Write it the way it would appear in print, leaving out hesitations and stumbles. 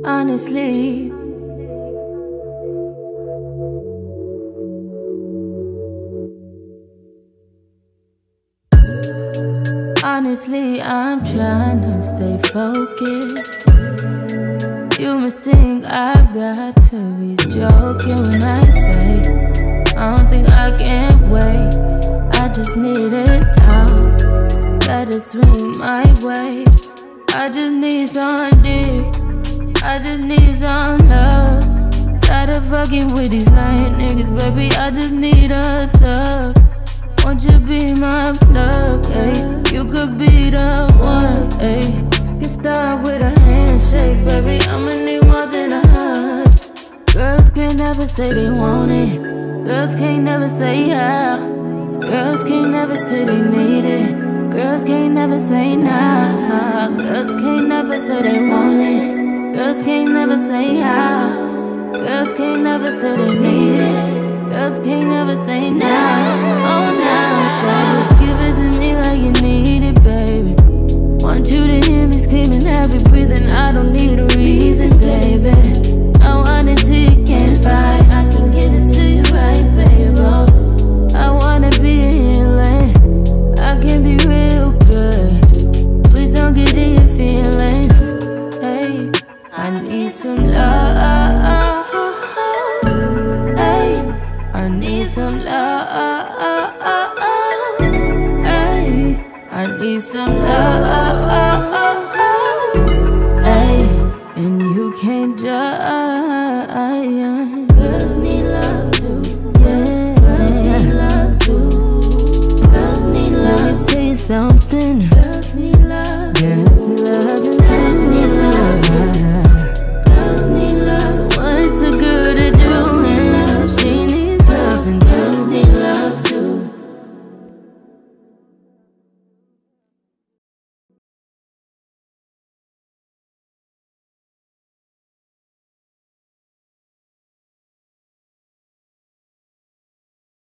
honestly. Honestly, I'm trying to stay focused. You must think I got to be joking when I say I don't think I can wait. I just need it now. Better swing my way. I just need some dick. I just need some love. Tired of fucking with these lying niggas, baby. I just need a thug. Won't you be my plug, ayy? You could be the one, ayy. Can start with a handshake, baby. I'ma need more than a hug. Girls can't never say they want it. Girls can't never say how. Girls can't never say they need it. Girls can't never say nah. Girls can't never say they want it. Girls can't never say how. Girls can't never say they need it. Girls can't never say nah. Oh nah, baby. Give it to me like you need it, baby. Want you to hear me screaming, heavy breathing. I don't need a reason, baby. I want it till you can't fight. I can give it to you right, baby. I wanna be healing. I can be real good. Please don't get in your feelings. Hey, I need some love. Hey, I need some love. Hey, I need some love. Hey, and you can't judge.